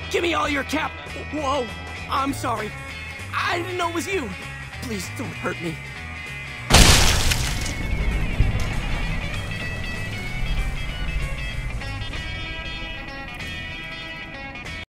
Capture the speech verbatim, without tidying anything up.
Give me all your cap. Whoa, I'm sorry. I didn't know it was you. Please don't hurt me.